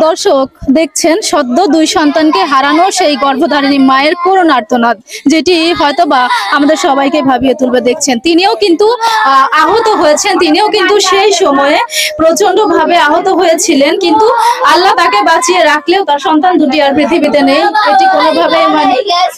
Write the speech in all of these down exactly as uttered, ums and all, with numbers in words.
দর্শক দেখছেন সদ্য দুই সন্তানকে হারানো সেই গর্ভধারিণী মায়ের করুণ আর্তনাদ, যেটি হয়তোবা আমাদের সবাইকে ভাবিয়ে তুলবে। দেখছেন তিনিও কিন্তু আহত হয়েছেন, তিনিও কিন্তু সেই সময়ে প্রচন্ড ভাবে আহত হয়েছিলেন, কিন্তু আল্লাহ তাকে বাঁচিয়ে রাখলেও তার সন্তান দুটি আর পৃথিবীতে নেই। এটি কোনোভাবে মানে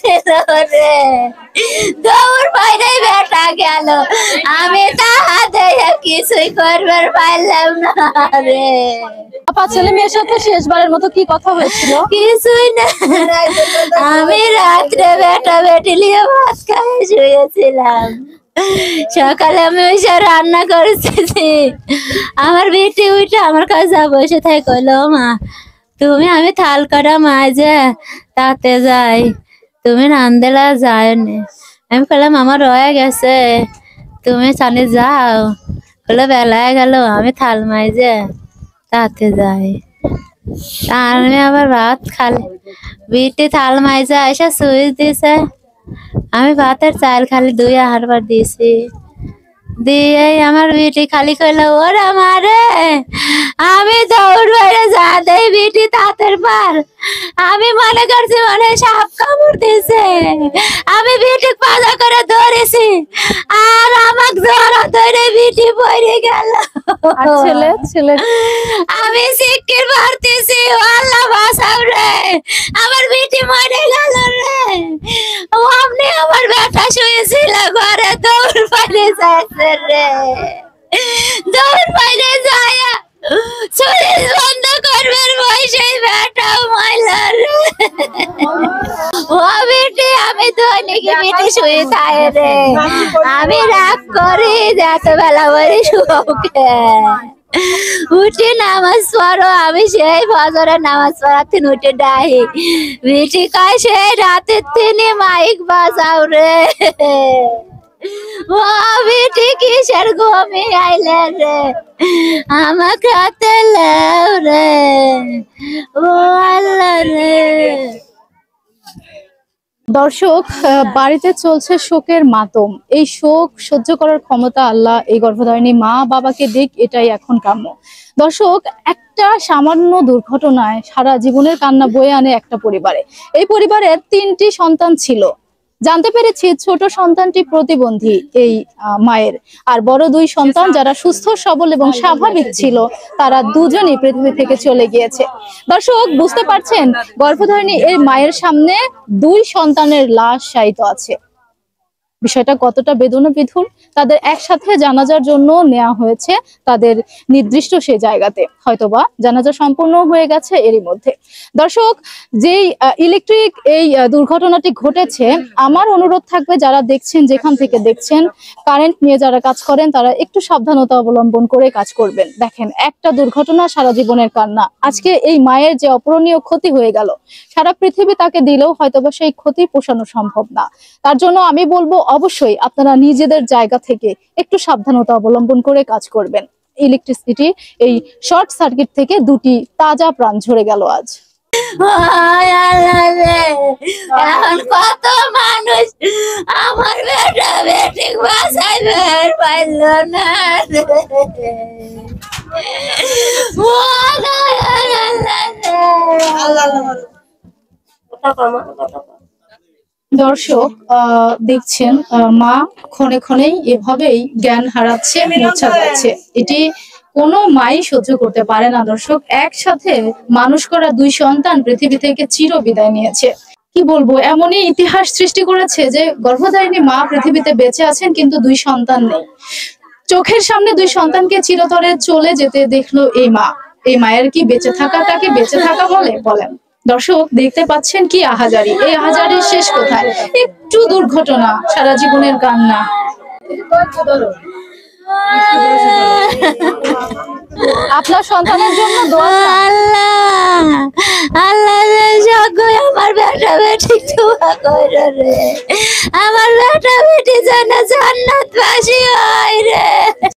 দৌড় বাইরে বেটা গেল, আমি তাহাতে কিছুই করবার পারলাম না রে। আপা ছেলে মেয়ের সাথে শেষবারের মতো কি কথা হয়েছিল? কিছুই না, আমি রাত্রে বেটা বেটি নিয়ে ভাত খাই শুয়েছিলাম। সকালে আমি ওই সব রান্না করেছি, আমার বেটি উঠে আমার কাছে বসে থাকে, কইলো মা তুমি আমি থাল কাটা মাঝে তাতে যাই, তুমি রান্দেলা যায়নি। আমি বললাম আমার রয়ে গেছে, তুমি চানে যাও। বলে বেলায় গেল, আমি থাল মাইজে তাতে যাই। আর আমি আবার ভাত খালি, বিটি থাল মাইজে এসে সুইচ দিছে, আমি ভাতের চাল খালি দুই আহারবার দিয়েছি। দিয়ে আমার বিটি খালি কইলো ওরা মারে, আমি দৌড় বাইরে যা দেই বিটি তাঁতের পার, আমি মনে করছি মনে সাপ কামড় দিয়েছে। আমি বিটি পাজা করে ধরেছি, আর আমাকে জোরা ধরে বিটি পড়ে গেল। ছেলে ছেলে আমি সিকির ভরতেছি, আল্লাহ বাঁচাও রে, আমার বিটি মরে গেল রে। অমনি আমার ব্যথা শুয়েছিল ঘরে, দৌড় বাইরে যাচ্ছে রে, দৌড় বাইরে যায় শরীর বন্ধ করবার বয়সে বেটা ময়লা রে। ও বেটি আমি তো নাকি বেটি শুয়ে থাকে রে, আমি রাগ করি এত বেলা বলে শুকে উঠে নামাজ পড়ো, আমি সেই ফজরের নামাজ পড়াতে উঠে ডাই, বেটি কয় সেই রাতের তিনি মাইক বাজাও রে। ও বেটি কিসের ঘুমে আইলে রে, আমাকে হাতে লাও রে, ও আল্লাহ রে। দর্শক বাড়িতে চলছে শোকের মাতম, এই শোক সহ্য করার ক্ষমতা আল্লাহ এই গর্ভধারিণী মা বাবাকে দিক, এটাই এখন কাম্য। দর্শক একটা সামান্য দুর্ঘটনায় সারা জীবনের কান্না বয়ে আনে একটা পরিবারে। এই পরিবারের তিনটি সন্তান ছিল, জানতে পেরেছি ছোট সন্তানটি প্রতিবন্ধী এই মায়ের, আর বড় দুই সন্তান যারা সুস্থ সবল এবং স্বাভাবিক ছিল তারা দুজনই পৃথিবী থেকে চলে গিয়েছে। দর্শক বুঝতে পারছেন গর্ভধারিণী এই মায়ের সামনে দুই সন্তানের লাশ শায়িত আছে, বিষয়টা কতটা বেদনা বিধুর। তাদের একসাথে জানাজার জন্য নেওয়া হয়েছে তাদের নির্দিষ্ট সেই জায়গাতে, হয়তোবা জানাজা সম্পূর্ণ হয়ে গেছে এরই মধ্যে। দর্শক যেই ইলেকট্রিক এই দুর্ঘটনাটি ঘটেছে, আমার অনুরোধ থাকবে যারা দেখছেন, যেখান থেকে দেখছেন, কারেন্ট নিয়ে যারা কাজ করেন তারা একটু সাবধানতা অবলম্বন করে কাজ করবেন। দেখেন একটা দুর্ঘটনা সারা জীবনের কান্না, আজকে এই মায়ের যে অপূরণীয় ক্ষতি হয়ে গেল, সারা পৃথিবী তাকে দিলেও হয়তোবা সেই ক্ষতি পোষানো সম্ভব না। তার জন্য আমি বলবো অবশ্যই আপনারা নিজেদের জায়গা থেকে একটু সাবধানতা অবলম্বন করে কাজ করবেন। ইলেকট্রিসিটি এই শর্ট সার্কিট থেকে দুটি তাজা প্রাণ ঝরে গেল আজ। এখন কত মানুষ আমার বেটা বেটি বাঁচাইবার পাইল না, দর্শক আহ দেখছেন মা ক্ষণে ক্ষণেই এভাবেই জ্ঞান হারাচ্ছে, মূর্ছা যাচ্ছে। এটি কোনো মাই সহ্য করতে পারে না। দর্শক একসাথে মানুষ করা দুই সন্তান পৃথিবী থেকে চির বিদায় নিয়েছে। কি বলবো, এমনই ইতিহাস সৃষ্টি করেছে যে গর্ভধারিণী মা পৃথিবীতে বেঁচে আছেন কিন্তু দুই সন্তান নেই। চোখের সামনে দুই সন্তানকে চিরতরে চলে যেতে দেখলো এই মা। এই মায়ের কি বেঁচে থাকাটাকে বেঁচে থাকা বলে? বলেন। দর্শক দেখতে পাচ্ছেন কি আহাজারি, এই আহাজারির শেষ কোথায়? একটু দুর্ঘটনা, সারা জীবনের কান্না। আপনার সন্তানের জন্য দোয়া। আল্লাহ আল্লাহ আমার বেটা বেটি দোয়া করে রে, আমার বেটা বেটি যেন জান্নাতবাসী হয় রে।